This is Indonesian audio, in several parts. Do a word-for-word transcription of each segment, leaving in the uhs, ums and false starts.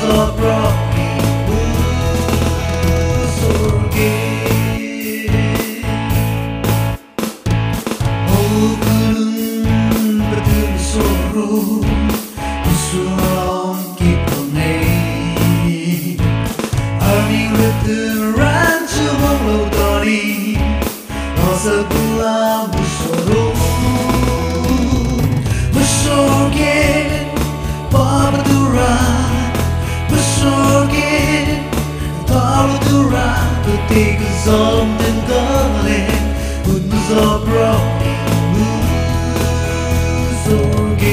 musobro musorge Okulun bertunsuru Usulong kiponei Arming returan cumong lodoni Osa gula musoro Musorge Babadura Musorge Babadura Ketika zom dan galen Pun musobro musorge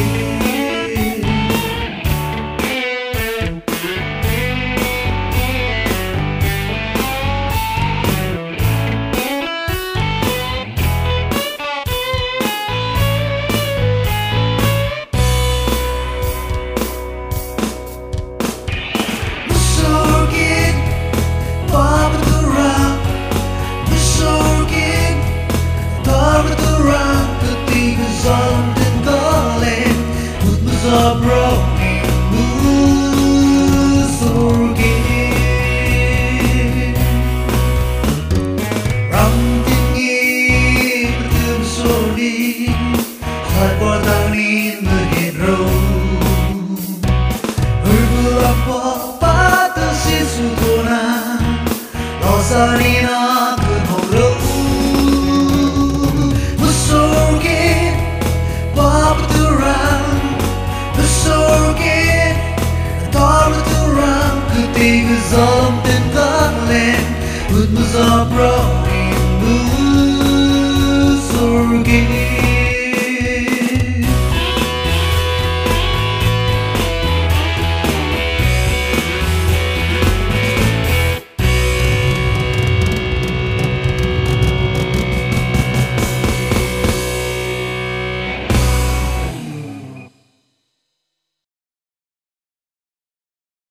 Musobro musorge Ramtingi bertunsori Saipotangin menghidro Berbelapa patah sisukona Losanina kenhoro Musorge Babaturan Musorge Babaturan Ketika zom dan galen Pun musobro